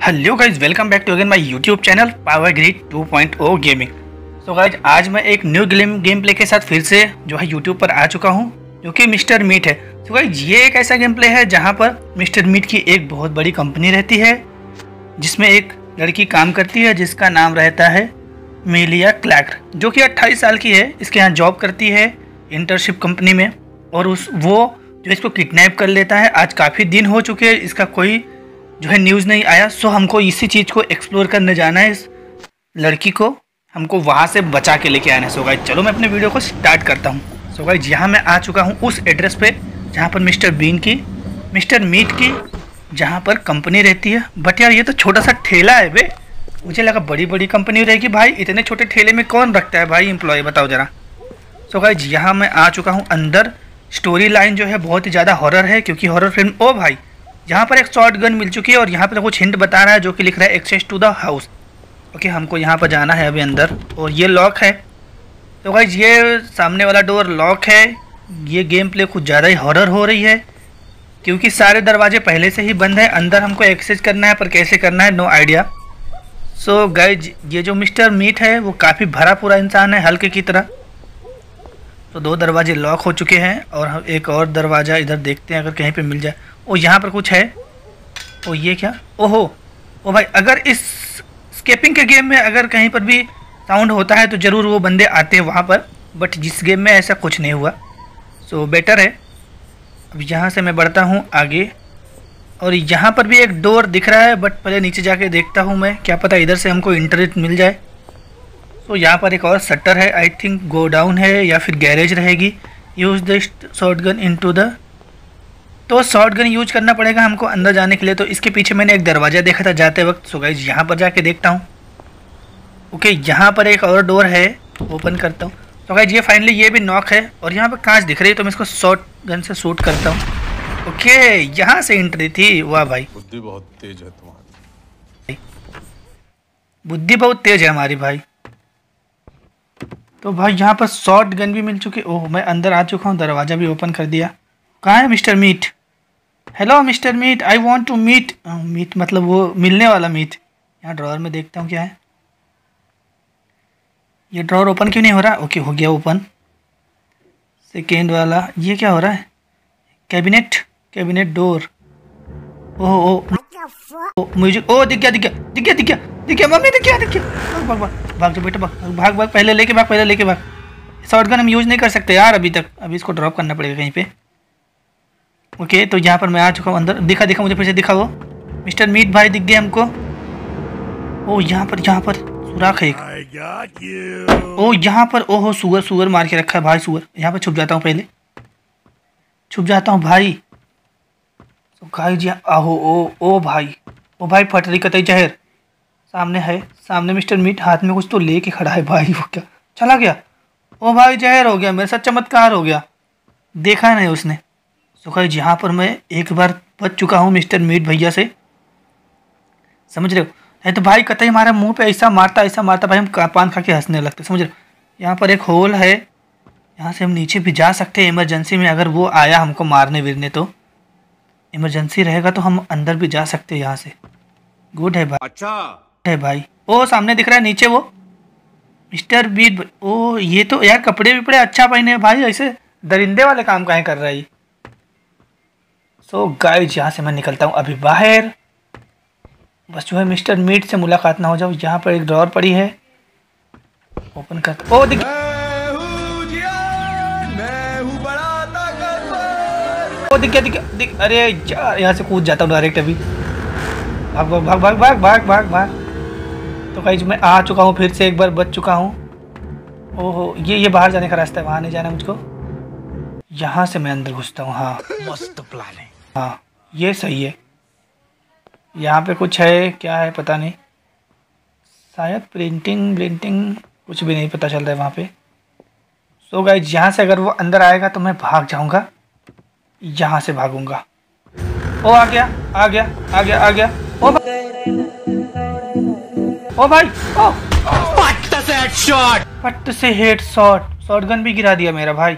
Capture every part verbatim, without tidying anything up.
Hello guys, welcome back to again my YouTube channel power grid two point O gaming. So guys, आज मैं एक new game game play के साथ फिर से जो है यूट्यूब पर आ चुका हूँ, जो कि मिस्टर मीट है। सो गाइज, ये एक ऐसा गेम प्ले है जहाँ पर मिस्टर मीट की एक बहुत बड़ी कंपनी रहती है, जिसमें एक लड़की काम करती है जिसका नाम रहता है मिलिया क्लैर्क, जो कि अट्ठाईस साल की है। इसके यहाँ जॉब करती है इंटर्नशिप कंपनी में, और उस वो जो इसको किडनैप कर लेता है। आज काफ़ी दिन हो चुके हैं, इसका कोई जो है न्यूज़ नहीं आया। सो हमको इसी चीज़ को एक्सप्लोर करने जाना है। इस लड़की को हमको वहाँ से बचा के लेके आना है। सो गाइज, चलो मैं अपने वीडियो को स्टार्ट करता हूँ। सो गाइज, यहाँ मैं आ चुका हूँ उस एड्रेस पे जहाँ पर मिस्टर बीन की मिस्टर मीट की जहाँ पर कंपनी रहती है। बट यार, ये तो छोटा सा ठेला है बे, मुझे लगा बड़ी बड़ी कंपनी रहेगी। भाई, इतने छोटे ठेले में कौन रखता है भाई एम्प्लॉय, बताओ ज़रा। सो गाइज, यहाँ मैं आ चुका हूँ अंदर। स्टोरी लाइन जो है बहुत ही ज़्यादा हॉरर है, क्योंकि हॉरर फिल्म। ओ भाई, यहाँ पर एक शॉर्ट गन मिल चुकी है और यहाँ पर कुछ हिंट बता रहा है, जो कि लिख रहा है access to the house. Okay, हमको यहाँ पर जाना है अभी अंदर, और ये लॉक है। तो गाइज, ये सामने वाला डोर लॉक है। ये गेम प्ले कुछ ज़्यादा ही हॉरर हो रही है, क्योंकि सारे दरवाजे पहले से ही बंद है। अंदर हमको एक्सेस करना है, पर कैसे करना है नो आइडिया। सो गाइज, ये जो मिस्टर मीट है वो काफ़ी भरा पूरा इंसान है, हल्के की तरह। तो दो दरवाजे लॉक हो चुके हैं, और हम एक और दरवाज़ा इधर देखते हैं अगर कहीं पे मिल जाए। ओ, यहाँ पर कुछ है। ओ, ये क्या? ओहो, ओ भाई, अगर इस स्केपिंग के गेम में अगर कहीं पर भी साउंड होता है तो ज़रूर वो बंदे आते हैं वहाँ पर, बट जिस गेम में ऐसा कुछ नहीं हुआ। सो बेटर है। अब यहाँ से मैं बढ़ता हूँ आगे, और यहाँ पर भी एक डोर दिख रहा है, बट पहले नीचे जाके देखता हूँ मैं, क्या पता इधर से हमको इंटरनेट मिल जाए। तो यहाँ पर एक और शटर है, आई थिंक गो डाउन है या फिर गैरेज रहेगी। Use the shotgun into the तो शॉर्ट गन यूज करना पड़ेगा हमको अंदर जाने के लिए। तो इसके पीछे मैंने एक दरवाज़ा देखा था जाते वक्त। सो गाइस, यहाँ पर जाके देखता हूँ। ओके, यहाँ पर एक और डोर है, ओपन करता हूँ। तो गाइस, ये फाइनली ये भी नॉक है, और यहाँ पर कांच दिख रही है, तो मैं इसको शॉर्ट गन से शूट करता हूँ। ओके, यहाँ से एंट्री थी। वाह भाई, बुद्धि बहुत तेज है तुम्हारी। बुद्धि बहुत तेज है हमारी भाई। तो भाई, यहाँ पर शॉर्ट गन भी मिल चुकी। ओह, मैं अंदर आ चुका हूँ, दरवाज़ा भी ओपन कर दिया। कहाँ है mister Meat? Hello mister Meat, I want to meet. Meet मतलब वो मिलने वाला मीट। यहाँ ड्रॉअर में देखता हूँ क्या है। ये ड्रॉअर ओपन क्यों नहीं हो रहा? ओके, हो गया ओपन। सेकेंड वाला ये क्या हो रहा है? Cabinet, cabinet door. Oh oh music. Oh, दिख गया दिख गया दिख गया दिख गया दिख गया मम्मी, दिख गया दिख गया। भाग भाग भाग जो बेटा, भाग भाग भाग, पहले लेके भाग, पहले लेके भाग। शॉर्ट गन हम यूज़ नहीं कर सकते यार अभी तक। अभी इसको ड्रॉप करना पड़ेगा कहीं पे। ओके okay, तो यहाँ पर मैं आ चुका हूँ अंदर। दिखा दिखा मुझे, फिर से दिखा। वो मिस्टर मीट भाई दिख गए हमको। ओ, यहाँ पर यहाँ पर सुराख है एक। ओ, यहाँ पर ओहो, सुअर सुअर मार के रखा है भाई, सुअर। यहाँ पर छुप जाता हूँ, पहले छुप जाता हूँ भाई। तो भाई जी, आहो ओ ओ भाई, ओ भाई, फट रही कतई जहर। सामने है, सामने मिस्टर मीट हाथ में कुछ तो लेके खड़ा है भाई। वो क्या चला गया? ओ भाई, जहर हो गया, मेरे साथ चमत्कार हो गया, देखा नहीं उसने। तो गाइस, यहाँ पर मैं एक बार बच चुका हूँ मिस्टर मीट भैया से, समझ रहे हो? नहीं तो भाई कतई हमारा मुंह पे ऐसा मारता ऐसा मारता भाई, हम पान खा के हंसने लगते, समझ रहे हो? यहाँ पर एक होल है, यहाँ से हम नीचे भी जा सकते हैं इमरजेंसी में। अगर वो आया हमको मारने विरने तो इमरजेंसी रहेगा तो हम अंदर भी जा सकते हैं यहाँ से। गुड है भाई, अच्छा है भाई। ओ, सामने दिख रहा है नीचे वो मिस्टर बीट। ओ, ये तो यार कपड़े विपड़े अच्छा पहने भाई, ऐसे दरिंदे वाले काम काहे कर रहा है। सो गाइज, यहाँ से मैं निकलता हूँ अभी बाहर, बस जो है मिस्टर मीट से मुलाकात ना हो जाओ। यहाँ पर एक ड्रॉअर पड़ी है, ओपन करता। ओ, दिख ओ दिख गया दिख गया दिख। अरे यार, यहाँ से कूद जाता हूँ डायरेक्ट अभी। भाग भाग भाग भाग भाग भाग भाग भाग। तो गाइज, मैं आ चुका हूँ फिर से, एक बार बच चुका हूँ। ओहो, ये ये बाहर जाने का रास्ता है, वहाँ नहीं जाना मुझको। यहाँ से मैं अंदर घुसता हूँ। हाँ, मस्त प्लान है। हाँ, ये सही है। यहाँ पे कुछ है, क्या है पता नहीं, शायद प्रिंटिंग प्रिंटिंग कुछ भी नहीं पता चल रहा है वहाँ पे। सो गाइज, यहाँ से अगर वो अंदर आएगा तो मैं भाग जाऊँगा, यहाँ से भागूंगा। ओ, आ गया आ गया आ गया आ गया। ओ भाई, ओ भाई, ओ फट से हेडशॉट, फट से हेडशॉट, शॉटगन भी गिरा दिया मेरा भाई।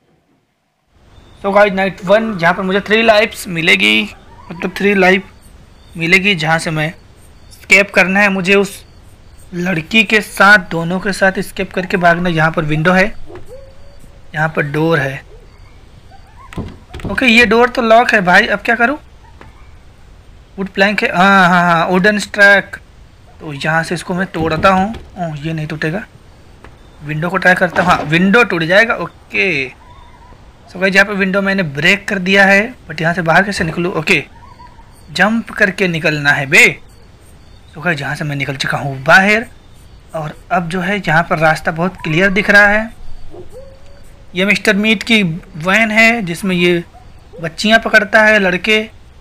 तो गाइस, नाइट वन, जहाँ पर मुझे थ्री लाइफ्स मिलेगी, मतलब थ्री लाइफ मिलेगी, जहाँ से मैं स्केप करना है मुझे उस लड़की के साथ, दोनों के साथ स्केप करके भागना। यहाँ पर विंडो है, यहाँ पर डोर है। ओके ये डोर तो लॉक है भाई, अब क्या करूँ? वुड प्लैंक है, हाँ हाँ हाँ वुडन स्ट्रैक। तो यहाँ से इसको मैं तोड़ता हूँ। ओह ये नहीं टूटेगा। विंडो को ट्राई करता हूँ, हाँ विंडो टूट जाएगा। ओके सो गाइस यहाँ पे विंडो मैंने ब्रेक कर दिया है, बट यहाँ से बाहर कैसे निकलूँ? ओके जंप करके निकलना है बे। सो गाइस यहाँ से मैं निकल चुका हूँ बाहर, और अब जो है यहाँ पर रास्ता बहुत क्लियर दिख रहा है। ये मिस्टर मीट की वैन है जिसमें ये बच्चियाँ पकड़ता है, लड़के।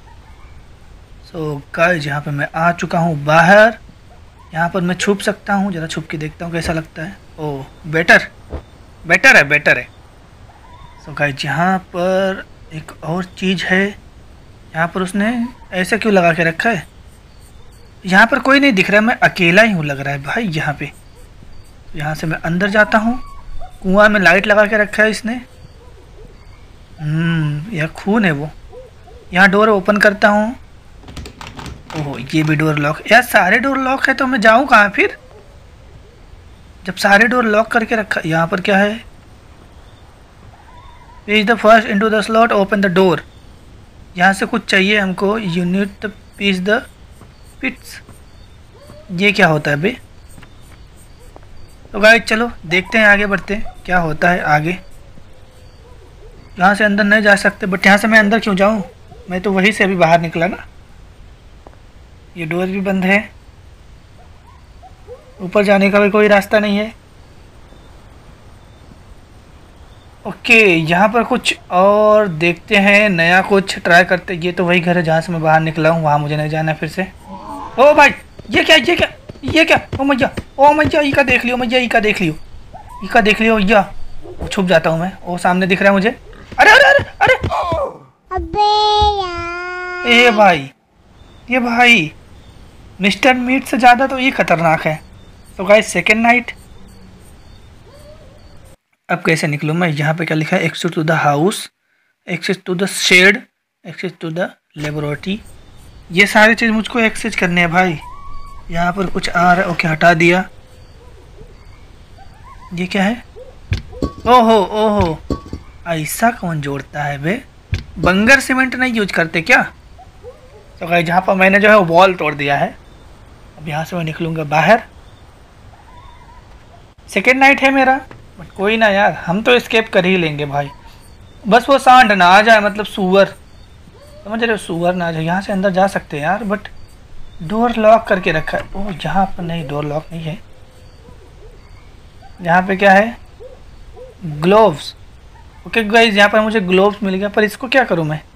सो गाइस यहाँ पे मैं आ चुका हूँ बाहर। यहाँ पर मैं छुप सकता हूँ, ज़रा छुप के देखता हूँ कैसा लगता है। ओह बेटर बेटर है बेटर है। सो गाइस यहाँ पर एक और चीज़ है, यहाँ पर उसने ऐसे क्यों लगा के रखा है? यहाँ पर कोई नहीं दिख रहा है, मैं अकेला ही हूँ लग रहा है भाई यहाँ पे। यहाँ से मैं अंदर जाता हूँ। कुआं में लाइट लगा के रखा है इसने। हम्म यह खून है वो। यहाँ डोर ओपन करता हूँ। ओह ये भी डोर लॉक। यार सारे डोर लॉक है तो मैं जाऊँ कहाँ फिर, जब सारे डोर लॉक करके रखा। यहाँ पर क्या है? Page the first into the slot, open the door. यहाँ से कुछ चाहिए हमको। Unit the piece the pits. ये क्या होता है बे? तो गाइस चलो देखते हैं, आगे बढ़ते हैं क्या होता है आगे। यहाँ से अंदर नहीं जा सकते, बट यहाँ से मैं अंदर क्यों जाऊँ? मैं तो वहीं से अभी बाहर निकला ना। ये डोर भी बंद है, ऊपर जाने का भी कोई रास्ता नहीं है। ओके यहाँ पर कुछ और देखते हैं, नया कुछ ट्राई करते। ये तो वही घर है जहाँ से मैं बाहर निकला हूँ, वहाँ मुझे नहीं जाना फिर से। ओ भाई ये क्या ये क्या ये क्या? ओ मैया ओ मैया ई का देख लियो मैया, ई का देख लियो ई का देख लियो भैया। वो छुप जाता हूँ मैं, वो सामने दिख रहा है मुझे। अरे अरे अरे अरे अबे यार। ए भाई ये भाई मिस्टर मीट से ज़्यादा तो ये खतरनाक है। तो गाइस सेकेंड नाइट। अब कैसे निकलूँ मैं? यहाँ पे क्या लिखा है? Access to the house, access to the shed, access to the laboratory. ये सारी चीज़ मुझको एक्सेस करने हैं भाई। यहाँ पर कुछ आ रहा है, ओके हटा दिया। ये क्या है? ओहो ओहो ऐसा कौन जोड़ता है बे? बंगर सीमेंट नहीं यूज करते क्या? तो गाइस जहाँ पर मैंने जो है वॉल तोड़ दिया है। अब यहाँ से मैं निकलूँगा बाहर। सेकेंड नाइट है मेरा, बट कोई ना यार, हम तो एस्केप कर ही लेंगे भाई। बस वो सांड ना आ जाए, मतलब सुअर, समझ रहे हो? सुअर ना आ जाए। यहाँ से अंदर जा सकते हैं यार, बट डोर लॉक करके रखा है। ओह यहाँ पर नहीं, डोर लॉक नहीं है। यहाँ पे क्या है? ग्लोव्स। ओके गाइस यहाँ पर मुझे ग्लोव्स मिल गया, पर इसको क्या करूँ मैं?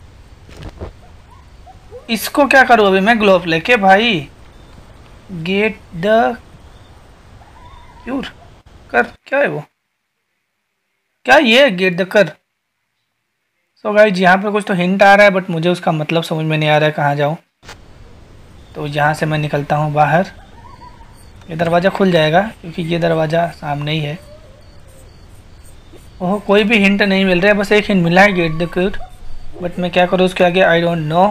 इसको क्या करूँ अभी मैं ग्लोव लेके भाई? गेट द क्यूर कर, क्या है वो? क्या ये गेट द कर? सो गाइस यहाँ पे कुछ तो हिंट आ रहा है, बट मुझे उसका मतलब समझ में नहीं आ रहा है कहाँ जाऊँ। तो यहाँ से मैं निकलता हूँ बाहर। ये दरवाज़ा खुल जाएगा क्योंकि ये दरवाज़ा सामने ही है। ओह कोई भी हिंट नहीं मिल रहा है, बस एक हिंट मिला है गेट द क्यूर, बट मैं क्या करूँ उसके आगे? I don't know.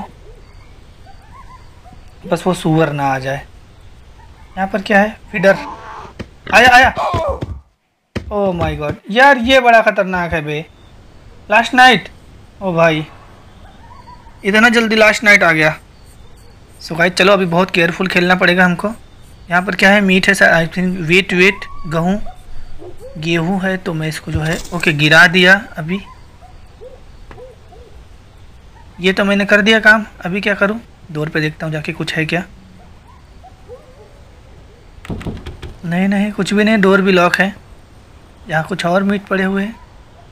बस वो सुअर ना आ जाए। यहाँ पर क्या है? फीडर। आया आया। ओह माय गॉड यार ये बड़ा खतरनाक है बे। Last night. ओ भाई इतना जल्दी लास्ट नाइट आ गया। सो गाइस चलो अभी बहुत केयरफुल खेलना पड़ेगा हमको। यहाँ पर क्या है? मीट है sir, I think. Wait wait गेहूँ गेहूँ है, तो मैं इसको जो है ओके गिरा दिया। अभी ये तो मैंने कर दिया काम। अभी क्या करूँ? डोर पे देखता हूँ जाके कुछ है क्या। नहीं नहीं कुछ भी नहीं, डोर भी लॉक है। यहाँ कुछ और मीट पड़े हुए हैं।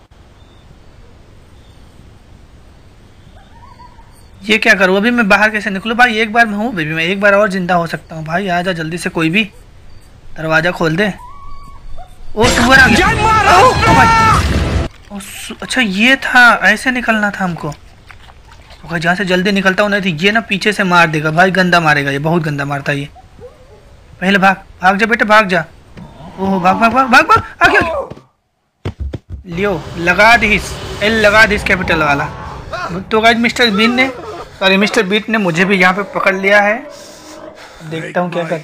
ये क्या करूँ अभी मैं? बाहर कैसे निकलूँ भाई? एक बार मैं हूँ बेबी, मैं एक बार और जिंदा हो सकता हूँ भाई। आ जा जल्दी से, कोई भी दरवाज़ा खोल दे। ओ सुअर आ गया। ओ, ओ भाई। ओ अच्छा ये था, ऐसे निकलना था हमको। तो जहाँ से जल्दी निकलता हूँ, नहीं तो ये ना पीछे से मार देगा भाई, गंदा मारेगा ये, बहुत गंदा मारता है ये। पहले भाग भाग जा बेटे, भाग जा। ओह भाग भाग भाग भाग भाग आ गया। लियो लगा दिस, एल लगा दिस कैपिटल वाला। तो गाइस मिस्टर बीन ने सॉरी मिस्टर बीट ने मुझे भी यहाँ पे पकड़ लिया है। देखता हूँ क्या कर।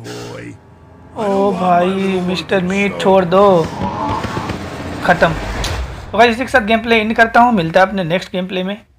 ओ भाई मिस्टर मीट छोड़ दो, खत्म। तो गाइस इसी के साथ गेम प्ले इन करता हूँ, मिलता है अपने नेक्स्ट गेम प्ले में।